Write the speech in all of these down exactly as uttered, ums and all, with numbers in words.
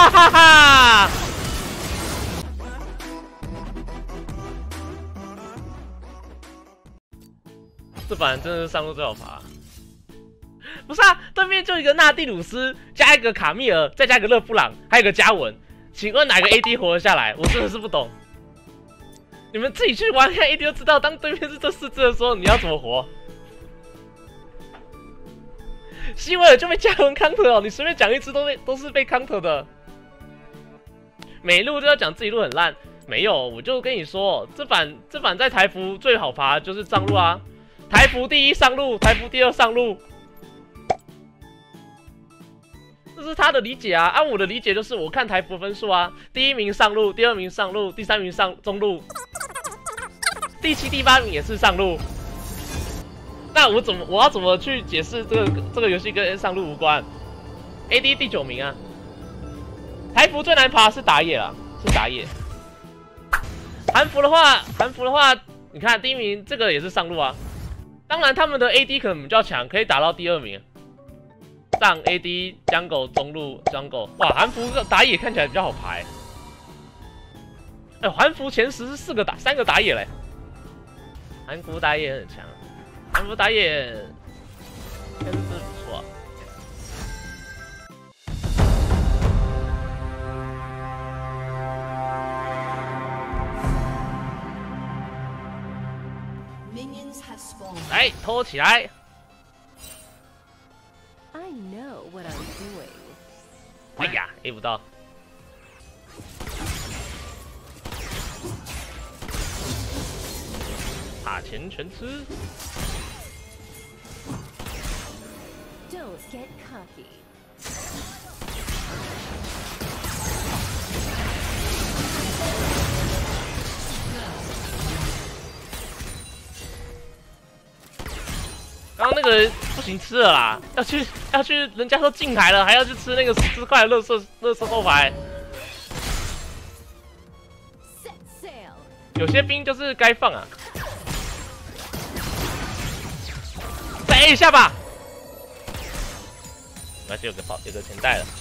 哈哈哈！这版真的是上路最好爬。不是啊，对面就一个纳蒂鲁斯，加一个卡密尔，再加一个勒布朗，还有一个加文。请问哪个 A D 活得下来？我真的是不懂。你们自己去玩看 A D 就知道，当对面是这四只的时候，你要怎么活？希维尔就被加文 counter 哦，你随便讲一只都被都是被 counter 的。每路都要讲自己路很烂，没有，我就跟你说，这版这版在台服最好爬就是上路啊，台服第一上路，台服第二上路。这是他的理解啊，按我的理解就是，我看台服分数啊，第一名上路，第二名上路，第三名上中路，第七、第八名也是上路。那我怎么我要怎么去解释这个这个游戏跟上路无关 ？A D 第九名啊，台服最难爬是打野啦，是打野。韩服的话，韩服的话，你看第一名这个也是上路啊，当然他们的 A D 可能比较强，可以打到第二名。上 A D jungle 中路 jungle， 哇，韩服打野看起来比较好排。哎，韩服前十是四个打三个打野嘞，韩服打野很强，韩服打野真是不错、啊。来，拖起来！ I know what I'm doing. 哎呀 ，A 不到。塔前全吃。 Don't get cocky. 刚刚那个不行吃了啦，要去要去，人家都进台了，还要去吃那个十块的乐色乐色后排。有些兵就是该放啊，再 A 一下吧。而且有个跑有个钱袋了。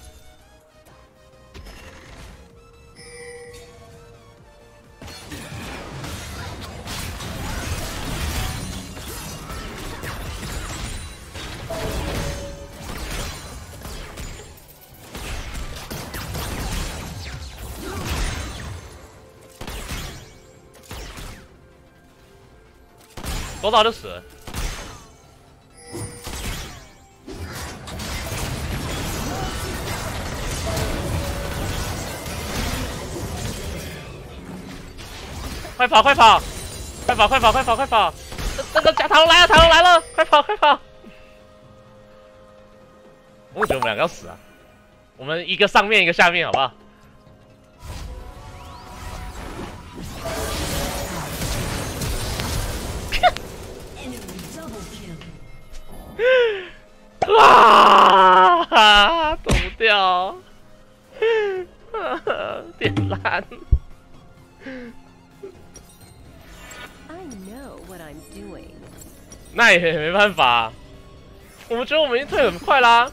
多到就死了。快跑！快跑！快跑！快跑！快跑！快跑！那个假塔罗来了！塔罗来了！快跑！快跑！我觉得我们两个要死啊！我们一个上面，一个下面，好不好？ 哇，躲不掉，点烂。 I know what I'm doing. 那也没办法，我们觉得我们已经退很快啦。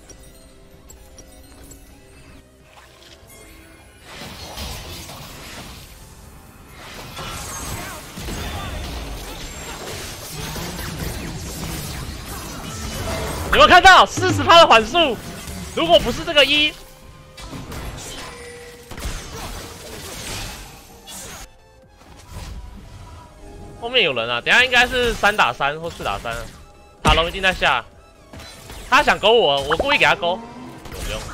有没有看到四十趴的缓速？如果不是这个一，后面有人啊！等一下应该是三打三或四打三，塔隆一定在下。他想勾我，我故意给他勾。不用。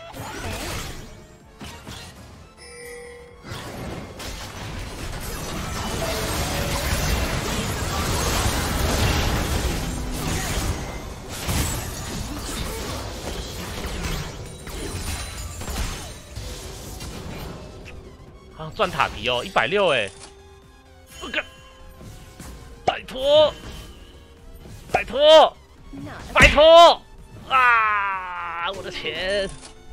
啊，赚塔皮哦，一百六哎！我靠！拜托！拜托！拜托！啊！我的钱！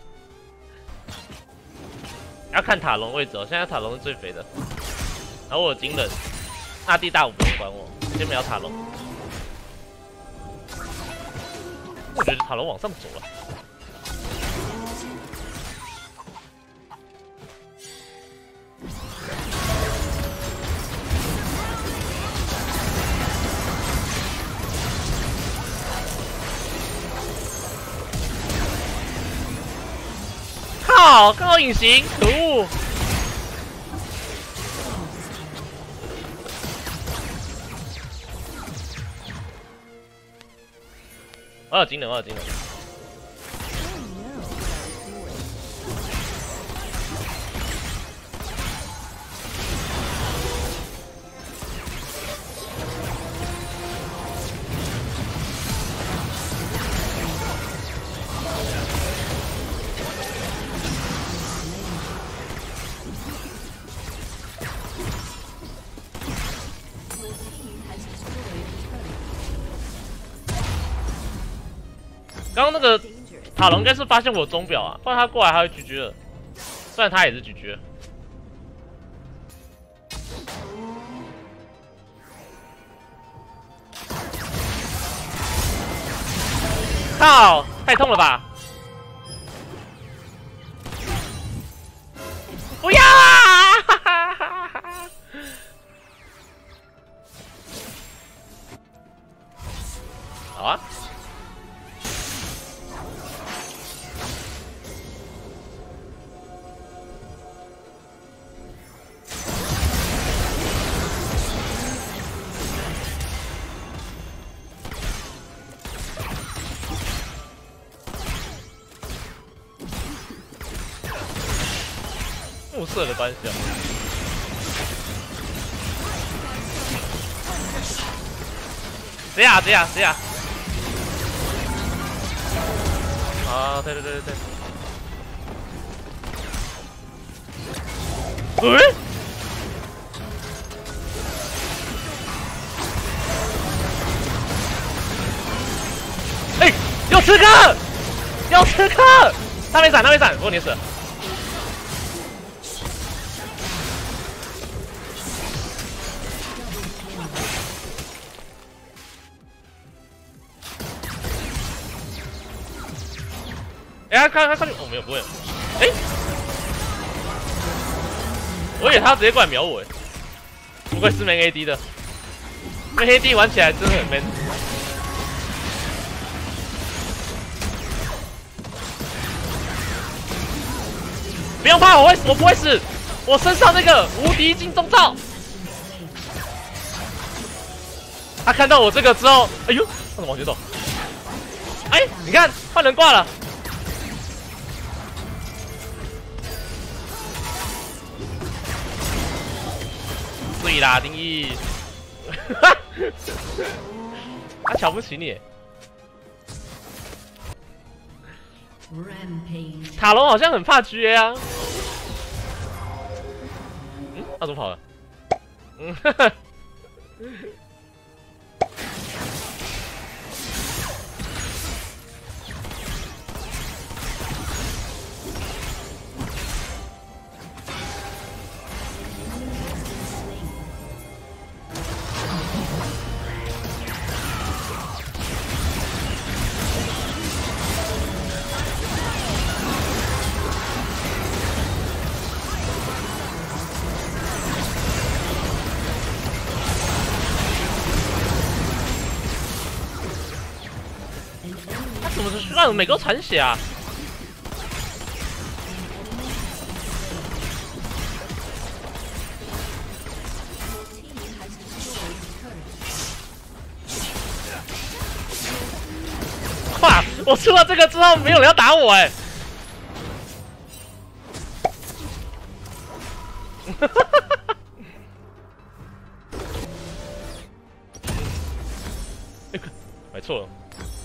要看塔隆位置哦，现在塔隆是最肥的。然后我有惊人，纳蒂大五不用管我，先不要塔隆。我觉得塔隆往上走了。 好，刚好隐形，可恶！我有技能，我有技能。 刚刚那个塔隆应该是发现我钟表啊，不然他过来他会狙狙了。虽然他也是狙狙。靠！太痛了吧！不要啊！哈哈哈哈好啊。 目色的关系啊！谁呀？谁呀？谁呀？啊，对对对对对。嗯？哎，有刺客！有刺客！他没闪，他没闪，不过你死了。 哎、欸，看看看，哦，没有，不会，哎、欸，我以为他直接过来秒我，哎，不愧是 man A D 的，那 A D 玩起来真的很 man。不用怕，我会，我不会死，我身上那个无敌金钟罩。他看到我这个之后，哎呦，他怎么往前走？哎、欸，你看，换人挂了。 对啦，定义，他瞧不起你。塔隆好像很怕 G A 啊。嗯，他怎么跑了？嗯，哈哈。怎么是让每个残血啊？哇！我出了这个之后，没有人要打我哎、欸！买错了。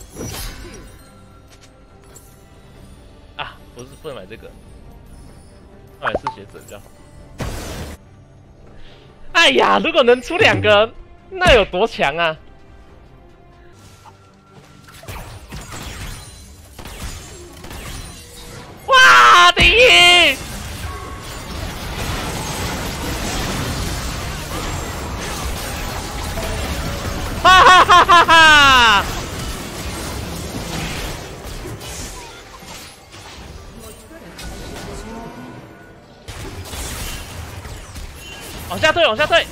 啊，不是不能买这个，买嗜血者比较好。哎呀，如果能出两个，那有多强啊！哇，第一！哈哈哈哈哈！ 往下退，往下退！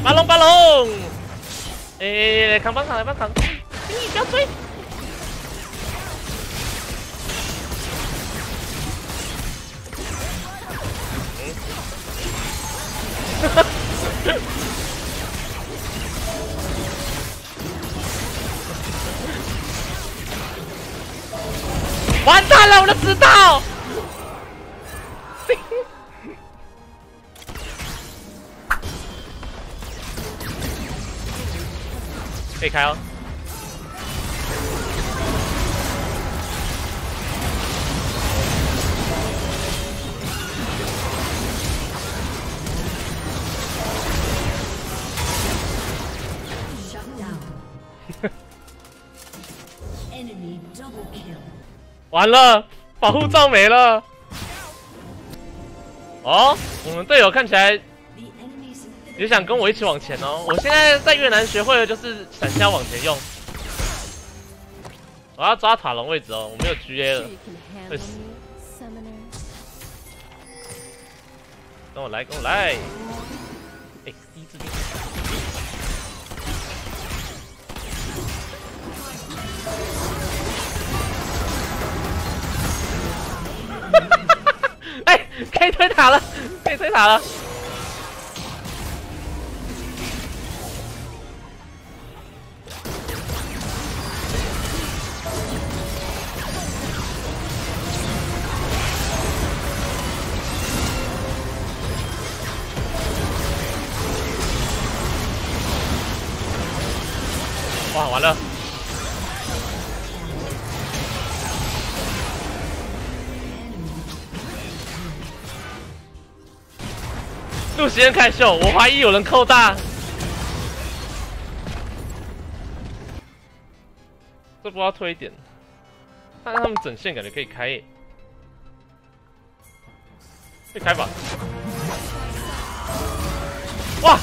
巴龙巴龙，哎，来扛帮扛来帮扛，你不要追。完蛋了，我都知道。可以开哦。完了，保护罩没了。哦，我们队友看起来也想跟我一起往前哦。我现在在越南学会的就是闪瞎往前用。我要抓塔隆位置哦，我没有 G A 了，会死。跟我来，跟我来。哎，第一次进。哎，可以推塔了，可以推塔了。哇，完了！陆席人开秀，我怀疑有人扣大。这波要推一点，但是他们整线感觉可以开耶，可以开吧？哇！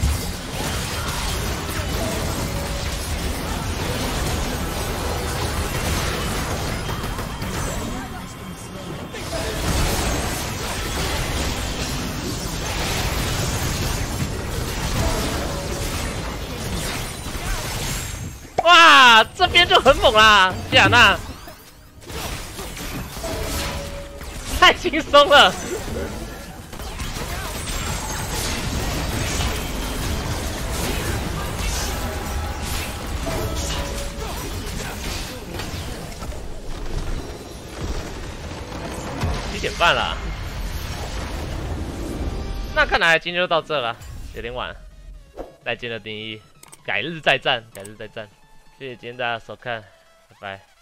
哇，这边就很猛啦，希亚娜，太轻松了。七点半了，那看来今天就到这了，有点晚。再见的定义，改日再战，改日再战。谢谢今天大家收看，拜拜。